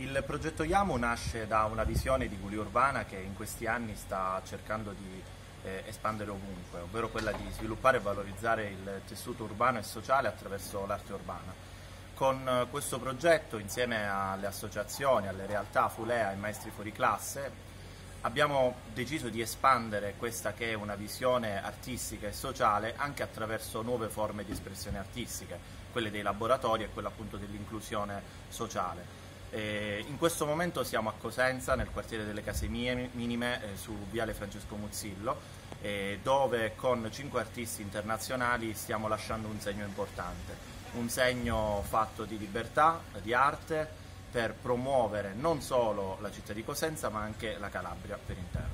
Il progetto IAMU nasce da una visione di Giulio Urbana che in questi anni sta cercando di espandere ovunque, ovvero quella di sviluppare e valorizzare il tessuto urbano e sociale attraverso l'arte urbana. Con questo progetto, insieme alle associazioni, alle realtà, Fulea e Maestri Fuori Classe, abbiamo deciso di espandere questa che è una visione artistica e sociale anche attraverso nuove forme di espressione artistiche, quelle dei laboratori e quella appunto dell'inclusione sociale. In questo momento siamo a Cosenza, nel quartiere delle Case Minime, su Viale Francesco Muzzillo, dove con 5 artisti internazionali stiamo lasciando un segno importante, un segno fatto di libertà, di arte, per promuovere non solo la città di Cosenza ma anche la Calabria per intero.